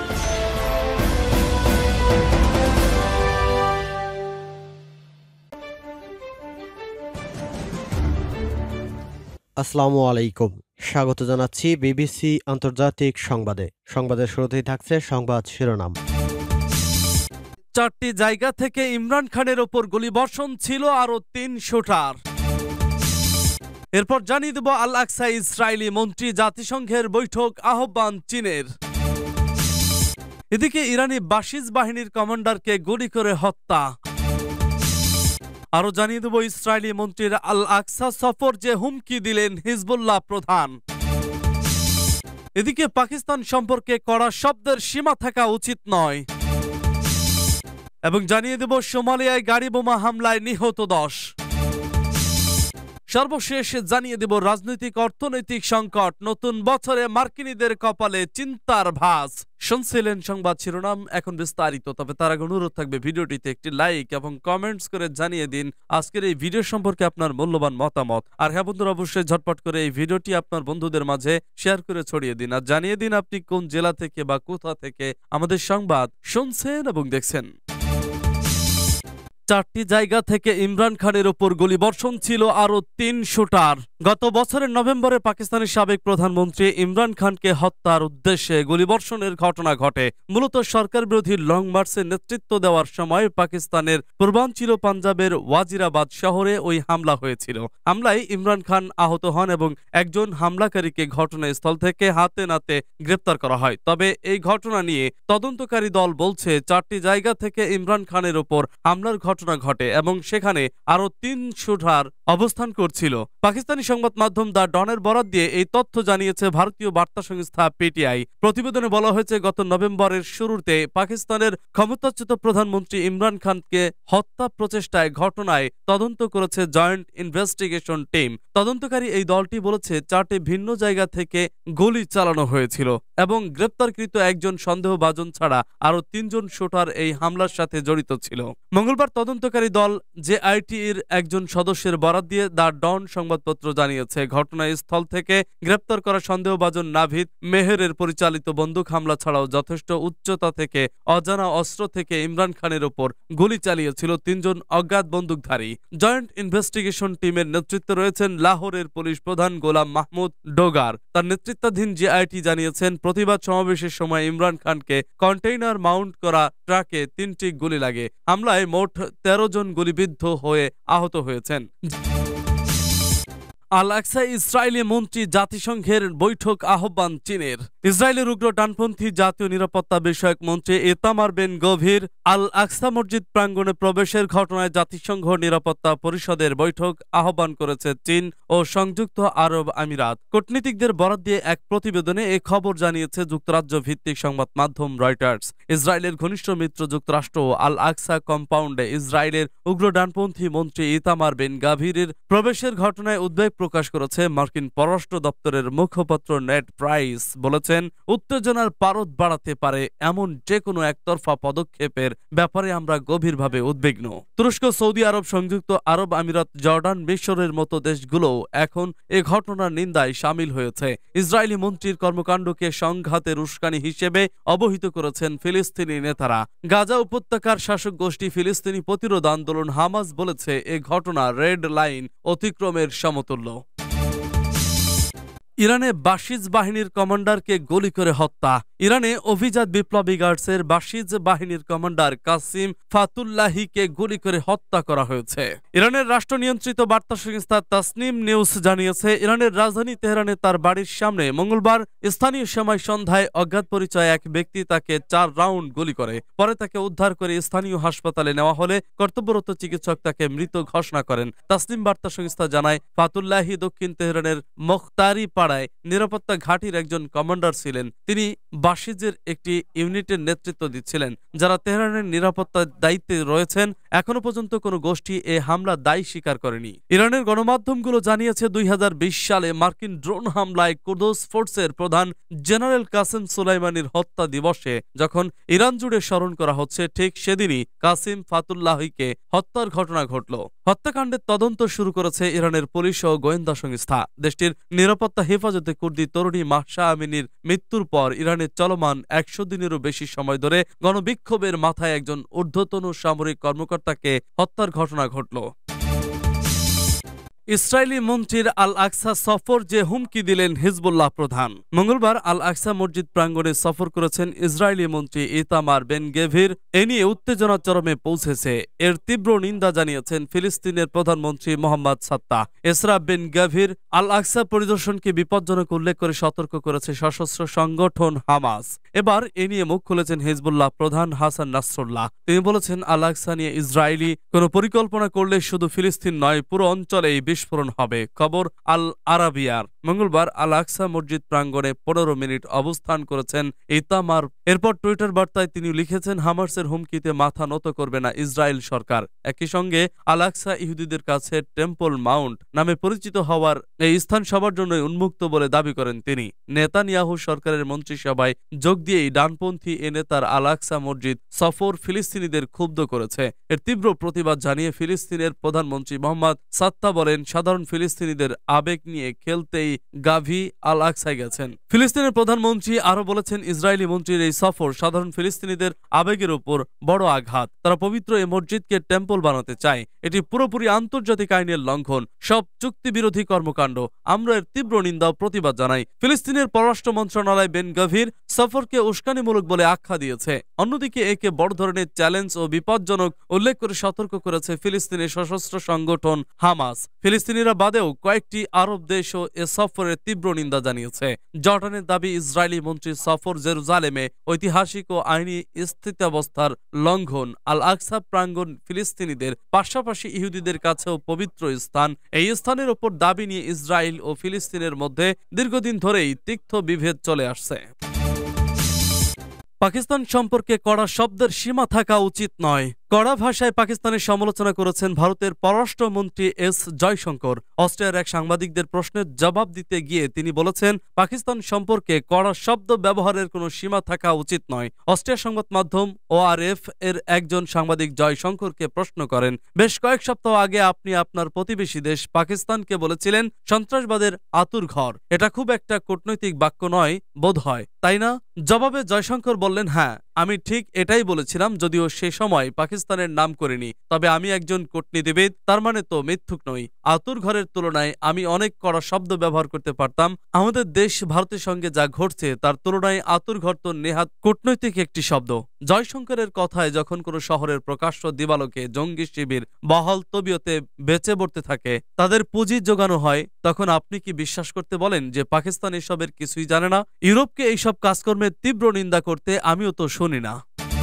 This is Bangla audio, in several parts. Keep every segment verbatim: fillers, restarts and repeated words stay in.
আসসালামু আলাইকুম, স্বাগত জানাচ্ছি বিবিসি আন্তর্জাতিক সংবাদে। সংবাদের শুরুতেই থাকছে সংবাদ শিরোনাম। চারটি জায়গা থেকে ইমরান খানের ওপর গুলিবর্ষণ ছিল আরো তিন শুটার। এরপর জানিয়ে দেব আল আকসা ইসরায়েলি মন্ত্রী জাতিসংঘের বৈঠক আহ্বান চীনের। এদিকে ইরানি বাসিজ বাহিনীর কমান্ডারকে গুলি করে হত্যা। আরো জানিয়ে দেব ইসরায়েলি মন্ত্রীর আল আকসা সফর যে হুমকি দিলেন হিজবুল্লাহ প্রধান। এদিকে পাকিস্তান সম্পর্কে কড়া শব্দের সীমা থাকা উচিত নয়। এবং জানিয়ে দেব সোমালিয়ায় গাড়ি বোমা হামলায় নিহত দশ। সর্বশেষ জানিয়ে দেব রাজনৈতিক অর্থনৈতিক সংকট, নতুন বছরে মার্কিনীদের কপালে চিন্তার ভাঁজ। শুনছিলেন সংবাদ শিরোনাম, এখন বিস্তারিত। তবে তার আগে অনুরোধ থাকবে ভিডিওটিতে একটি লাইক এবং কমেন্টস করে জানিয়ে দিন আজকের এই ভিডিও সম্পর্কে আপনার মূল্যবান মতামত। আর হ্যাঁ বন্ধুরা, অবশ্যই ঝটপট করে এই ভিডিওটি আপনার বন্ধুদের মাঝে শেয়ার করে ছড়িয়ে দিন আর জানিয়ে দিন আপনি কোন জেলা থেকে বা কোথা থেকে আমাদের সংবাদ শুনছেন এবং দেখছেন। চারটি জায়গা থেকে ইমরান খানের ওপর গুলিবর্ষণ ছিল আরো তিন শুটার। গত বছরের নভেম্বরে পাকিস্তানের সাবেক প্রধানমন্ত্রী ইমরান খানকে হত্যার উদ্দেশ্যে গুলিবর্ষণের ঘটনা ঘটে। মূলত সরকার বিরোধী লং মার্চের নেতৃত্ব দেওয়ার সময় পাকিস্তানের পূর্বাঞ্চল পাঞ্জাবের ওয়াজিরাবাদ শহরে ওই হামলা হয়েছিল। হামলায় ইমরান খান আহত হন এবং একজন হামলাকারীকে ঘটনাস্থল থেকে হাতে নাতে গ্রেপ্তার করা হয়। তবে এই ঘটনা নিয়ে তদন্তকারী দল বলছে চারটি জায়গা থেকে ইমরান খানের ওপর হামলার ঘটনা ঘটে এবং সেখানে আরো তিন শুটার অবস্থান করছিল। পাকিস্তানি সংবাদ মাধ্যম দ্য ডনের বরাত দিয়ে এই তথ্য জানিয়েছে ভারতীয় বার্তা সংস্থা পিটিআই। প্রতিবেদনে বলা হয়েছে, গত নভেম্বরের শুরুতে পাকিস্তানের ক্ষমতাচ্যুত প্রধানমন্ত্রী ইমরান খানকে হত্যা প্রচেষ্টায় ঘটনায় তদন্ত করেছে জয়েন্ট ইনভেস্টিগেশন টিম। তদন্তকারী এই দলটি বলেছে চারটি ভিন্ন জায়গা থেকে গুলি চালানো হয়েছিল এবং গ্রেপ্তারকৃত একজন সন্দেহভাজন ছাড়া আরো তিনজন শুটার এই হামলার সাথে জড়িত ছিল। মঙ্গলবার তদন্তকারী দল জেআইটির একজন সদস্যের বরাত দিয়ে দ্য ডন সংবাদপত্র জানিয়েছে, ঘটনাস্থল থেকে গ্রেপ্তার করা সন্দেহভাজন নাভিদ মেহেরের পরিচালিত বন্দুক হামলা ছাড়াও যথেষ্ট উচ্চতা থেকে অজানা অস্ত্র থেকে ইমরান খানের ওপর গুলি চালিয়েছিল তিনজন অজ্ঞাত বন্দুকধারী। জয়েন্ট ইনভেস্টিগেশন টিমের নেতৃত্বে রয়েছেন লাহোরের পুলিশ প্রধান গোলাম মাহমুদ ডোগার। তার নেতৃত্বাধীন জেআইটি জানিয়েছেন, প্রতিবাদ সমাবেশের সময় ইমরান খানকে কন্টেইনার মাউন্ট করা ট্রাকে তিনটি গুলি লাগে। হামলায় মোট তেরো জন গুলিবিদ্ধ হয়ে আহত হয়েছেন। আল আকসা ইসরায়েলি মন্ত্রী জাতিসংঘের বৈঠক আহ্বান চীনের। ইসরায়েলের উগ্র ডানপন্থী জাতীয় নিরাপত্তা বিষয়ক মন্ত্রী ইতামার বেন গভির আল আকসা মসজিদ প্রাঙ্গণে প্রবেশের ঘটনায় জাতিসংঘ নিরাপত্তা পরিষদের বৈঠক আহ্বান করেছে চীন ও সংযুক্ত আরব আমিরাত। কূটনীতিকদের বরাত দিয়ে এক প্রতিবেদনে এ খবর জানিয়েছে যুক্তরাজ্য ভিত্তিক সংবাদ মাধ্যম রয়টার্স। ইসরায়েলের ঘনিষ্ঠ মিত্র যুক্তরাষ্ট্র আল আকসা কম্পাউন্ডে ইসরায়েলের উগ্র ডানপন্থী মন্ত্রী ইতামার বেন গাভিরের প্রবেশের ঘটনায় উদ্বেগ প্রকাশ করেছে। মার্কিন পররাষ্ট্র দপ্তরের মুখপাত্র নেড প্রাইস বলেছেন, উত্তেজনার পারদ বাড়াতে পারে এমন যে কোনো একতরফা পদক্ষেপের ব্যাপারে আমরা গভীরভাবে উদ্বিগ্ন। তুরস্ক, সৌদি আরব, সংযুক্ত আরব আমিরাত, জর্ডান, মিশরের মতো দেশগুলো এখন এ ঘটনার নিন্দায় সামিল হয়েছে। ইসরায়েলি মন্ত্রীর কর্মকাণ্ডকে সংঘাতের উস্কানি হিসেবে অবহিত করেছেন ফিলিস্তিনি নেতারা। গাজা উপত্যকার শাসক গোষ্ঠী ফিলিস্তিনি প্রতিরোধ আন্দোলন হামাস বলেছে এ ঘটনা রেড লাইন অতিক্রমের সমতুল্য। ইরানে বাসিজ বাহিনীর কমান্ডারকে গুলি করে হত্যা। ইরানে অভিজাত বিপ্লবী গার্ডসের বাসিজ বাহিনীর কমান্ডার কাসিম ফাতুল্লাহিকে গুলি করে হত্যা করা হয়েছে। ইরানের রাষ্ট্র নিয়ন্ত্রিত বার্তা সংস্থা তাসনিম নিউজ জানিয়েছে, ইরানের রাজধানী তেহরানে তার বাড়ির সামনে মঙ্গলবার স্থানীয় সময় সন্ধ্যায় অজ্ঞাত পরিচয় এক ব্যক্তি তাকে চার রাউন্ড গুলি করে। পরে তাকে উদ্ধার করে স্থানীয় হাসপাতালে নেওয়া হলে কর্তব্যরত চিকিৎসক তাকে মৃত ঘোষণা করেন। তাসনিম বার্তা সংস্থা জানায়, ফাতুল্লাহি দক্ষিণ তেহরানের মুখতারি পাড়ায় নিরাপত্তা ঘাঁটির একজন কমান্ডার ছিলেন। তিনি বাসিজের একটি ইউনিটের নেতৃত্ব দিচ্ছিলেন যারা তেহরানের নিরাপত্তার দায়িত্বে রয়েছেন। এখনো পর্যন্ত কোনো গোষ্ঠী এ হামলা দায়ী স্বীকার করেনি। ইরানের গণমাধ্যমগুলো জানিয়েছে, দুই হাজার বিশ সালে মার্কিন ড্রোন হামলায় কুদস ফোর্সের প্রধান জেনারেল কাসেম সুলাইমানির হত্যা দিবসে যখন ইরান জুড়ে স্মরণ করা হচ্ছে, ঠিক সেদিনই কাসিম ফাতুল্লাহিকে হত্যার ঘটনা ঘটল। হত্যাকাণ্ডের তদন্ত শুরু করেছে ইরানের পুলিশ ও গোয়েন্দা সংস্থা। দেশটির নিরাপত্তা হেফাজতে কুর্দি তরুণী মাহসা আমিনীর মৃত্যুর পর ইরানের চলমান একশো দিনেরও বেশি সময় ধরে গণবিক্ষোভের মাথায় একজন ঊর্ধ্বতন সামরিক কর্মকর্তাকে হত্যার ঘটনা ঘটল। ইসরায়েলি মন্ত্রীর আল আকসা সফর যে হুমকি দিলেন হিজবুল্লাহ প্রধান। মঙ্গলবার আল আকসা মসজিদ প্রাঙ্গণে সফর করেছেন ইসরায়েলি মন্ত্রী ইতামার বেন গেভির। এ নিয়ে উত্তেজনা চরমে পৌঁছেছে। এর তীব্র নিন্দা জানিয়েছেন ফিলিস্তিনের প্রধানমন্ত্রী মোহাম্মদ সাত্তাহ। এসরা বেন গেভির আল আকসা পরিদর্শনকে বিপজ্জনক উল্লেখ করে সতর্ক করেছে সশস্ত্র সংগঠন হামাস। এবার এ নিয়ে মুখ খুলেছেন হিজবুল্লাহ প্রধান হাসান নাসরুল্লাহ। তিনি বলেছেন, আল আকসা নিয়ে ইসরায়েলি কোনো পরিকল্পনা করলে শুধু ফিলিস্তিন নয়, পুরো অঞ্চলেই বিস্ফোরণ হবে। খবর আল আরাবিয়ার। মঙ্গলবার আল আকসা মসজিদ প্রাঙ্গণে পনেরো মিনিট অবস্থান করেছেন ইতামার। এরপর টুইটার বার্তায় তিনি লিখেছেন, হামাসের হুমকিতে মাথা নত করবে না ইসরায়েল সরকার। একই সঙ্গে আল আকসা ইহুদিদের কাছে টেম্পল মাউন্ট নামে পরিচিত হওয়ার এই স্থান সবার জন্যই উন্মুক্ত বলে দাবি করেন তিনি। নেতানিয়াহু সরকারের মন্ত্রিসভায় যোগ দিয়েই ডানপন্থী এ নেতার আল আকসা মসজিদ সফর ফিলিস্তিনিদের ক্ষুব্ধ করেছে। এর তীব্র প্রতিবাদ জানিয়ে ফিলিস্তিনের প্রধানমন্ত্রী মোহাম্মদ সাত্তাহ বলেন, সাধারণ ফিলিস্তিনিদের আবেগ নিয়ে খেলতেই গাভি আল আকসায় গেছেন। ফিলিস্তিনের প্রধানমন্ত্রী আরো বলেছেন, ইসরায়েলি মন্ত্রীর এই সফর সাধারণ ফিলিস্তিনিদের আবেগের উপর বড় আঘাত। তারা পবিত্র এই মসজিদকে টেম্পল বানাতে চায়। এটি পুরোপুরি আন্তর্জাতিক আইনের লঙ্ঘন, সব চুক্তি বিরোধী কর্মকাণ্ড। আমরা এর তীব্র নিন্দা ও প্রতিবাদ জানাই। ফিলিস্তিনের পররাষ্ট্র মন্ত্রণালয় বেন গভির সফরকে উস্কানিমূলক বলে আখ্যা দিয়েছে। অন্যদিকে একে বড় ধরনের চ্যালেঞ্জ ও বিপজ্জনক উল্লেখ করে সতর্ক করেছে ফিলিস্তিনের সশস্ত্র সংগঠন হামাস। ফিলিস্তিনিরা বাদেও কয়েকটি আরব দেশও এ সফরের তীব্র নিন্দা জানিয়েছে। জর্ডানের দাবি, ইসরায়েলি মন্ত্রীর সফর জেরুজালেমে ঐতিহাসিক ও আইনি স্থিতাবস্থার লঙ্ঘন। আল আকসা প্রাঙ্গণ ফিলিস্তিনিদের পাশাপাশি ইহুদিদের কাছেও পবিত্র স্থান। এই স্থানের ওপর দাবি নিয়ে ইসরায়েল ও ফিলিস্তিনের মধ্যে দীর্ঘদিন ধরেই তিক্ত বিভেদ চলে আসছে। পাকিস্তান সম্পর্কে কড়া শব্দের সীমা থাকা উচিত নয়। কড়া ভাষায় পাকিস্তানের সমালোচনা করেছেন ভারতের পররাষ্ট্রমন্ত্রী এস জয়শঙ্কর। অস্ট্রিয়ার এক সাংবাদিকদের প্রশ্নের জবাব দিতে গিয়ে তিনি বলেছেন, পাকিস্তান সম্পর্কে কড়া শব্দ ব্যবহারের কোনো সীমা থাকা উচিত নয়। অস্ট্রিয়ার সংবাদ মাধ্যম ওআরএফ এর একজন সাংবাদিক জয়শঙ্করকে প্রশ্ন করেন, বেশ কয়েক সপ্তাহ আগে আপনি আপনার প্রতিবেশী দেশ পাকিস্তানকে বলেছিলেন সন্ত্রাসবাদের আতুর ঘর। এটা খুব একটা কূটনৈতিক বাক্য নয় বোধ হয়, তাই না? জবাবে জয়শঙ্কর বললেন, হ্যাঁ, আমি ঠিক এটাই বলেছিলাম, যদিও সে সময় পাকিস্তানের নাম করিনি। তবে আমি একজন কূটনীতিবিদ, তার মানে তো মিথ্যুক নই। আতুর ঘরের তুলনায় আমি অনেক কড়া শব্দ ব্যবহার করতে পারতাম। আমাদের দেশ ভারতের সঙ্গে যা ঘটছে তার তুলনায় আতুর ঘর তো নেহাত কূটনৈতিক একটি শব্দ। জয়শঙ্করের কথায়, যখন কোনো শহরের প্রকাশ্য দিবালোকে জঙ্গি শিবির বহাল তবিয়তে বেঁচে পড়তে থাকে, তাদের পুঁজি জোগানো হয়, তখন আপনি কি বিশ্বাস করতে বলেন যে পাকিস্তান এসবের কিছুই জানে না? ইউরোপকে এইসব কাজকর্মের তীব্র নিন্দা করতে আমিও তো শুনি না।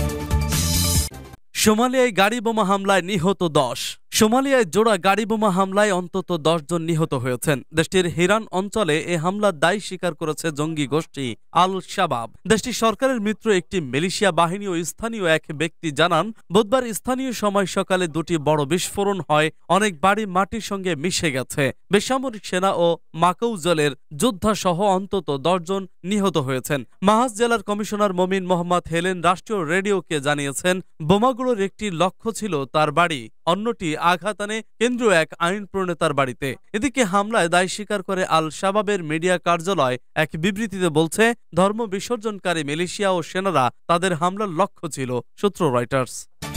সোমালিয়ায় গাড়ি বোমা হামলায় নিহত দশ। সোমালিয়ায় জোড়া গাড়ি বোমা হামলায় অন্তত দশ জন নিহত হয়েছেন। দেশটির হিরান অঞ্চলে এ হামলার দায় স্বীকার করেছে জঙ্গি গোষ্ঠী আল শাবাব। দেশটির সরকারের মিত্র একটি মিলিশিয়া বাহিনী ও স্থানীয় এক ব্যক্তি জানান, বুধবার স্থানীয় সময় সকালে দুটি বড় বিস্ফোরণ হয়। অনেক বাড়ি মাটির সঙ্গে মিশে গেছে। বেসামরিক সেনা ও মাকৌজলের যোদ্ধা সহ অন্তত দশ জন নিহত হয়েছেন। মাহাজ জেলার কমিশনার মমিন মোহাম্মদ হেলেন রাষ্ট্রীয় রেডিওকে জানিয়েছেন, বোমাগুলোর একটি লক্ষ্য ছিল তার বাড়ি, অন্যটি আঘাত আনে কেন্দ্রীয় এক আইন প্রণেতার বাড়িতে। এদিকে হামলায় দায় স্বীকার করে আল শাবাবের মিডিয়া কার্যালয় এক বিবৃতিতে বলছে, ধর্ম বিসর্জনকারী মিলিশিয়া ও সেনারা তাদের হামলার লক্ষ্য ছিল। সূত্র রয়টার্স।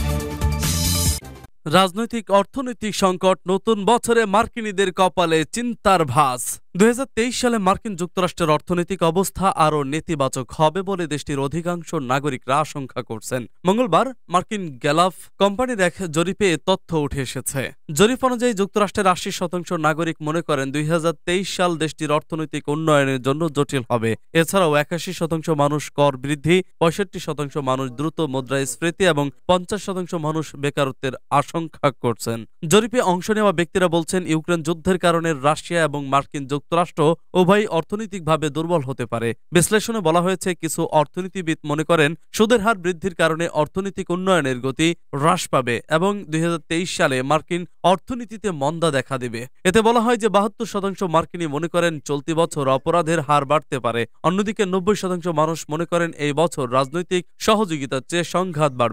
রাজনৈতিক অর্থনৈতিক সংকট, নতুন বছরে মার্কিনীদের কপালে চিন্তার ভাঁজ। দুই হাজার তেইশ সালে মার্কিন যুক্তরাষ্ট্রের অর্থনৈতিক অবস্থা আরও নেতিবাচক হবে বলে দেশটির অধিকাংশ নাগরিকরা আশঙ্কা করছেন। মঙ্গলবার মার্কিন গ্যালাপ কোম্পানির এক জরিপে তথ্য উঠে এসেছে। জরিপ অনুযায়ী যুক্তরাষ্ট্রের আশি শতাংশ নাগরিক মনে করেন দুই হাজার তেইশ সাল দেশটির অর্থনৈতিক উন্নয়নের জন্য জটিল হবে। এছাড়াও একাশি শতাংশ মানুষ কর বৃদ্ধি, পঁয়ষট্টি শতাংশ মানুষ দ্রুত মুদ্রাস্ফীতি এবং পঞ্চাশ শতাংশ মানুষ বেকারত্বের আশঙ্কা করছেন। জরিপে অংশ নেওয়া ব্যক্তিরা বলছেন, ইউক্রেন যুদ্ধের কারণে রাশিয়া এবং মার্কিন যুক্তরাষ্ট্র উভয় অর্থনৈতিকভাবে দুর্বল হতে পারে। বিশ্লেষণে বলা হয়েছে, কিছু অর্থনীতিবিদ মনে করেন সুদের হার বৃদ্ধির কারণে অর্থনৈতিক উন্নয়নের গতি হ্রাস পাবে এবং দুই হাজার তেইশ সালে মার্কিন অর্থনীতিতে মন্দা দেখা দেবে। এতে বলা হয় যে বাহাত্তর শতাংশ মার্কিনী মনে করেন চলতি বছর অপরাধের হার বাড়তে পারে। অন্যদিকে নব্বই শতাংশ মানুষ মনে করেন এই বছর রাজনৈতিক সহযোগিতার চেয়ে সংঘাত বাড়বে।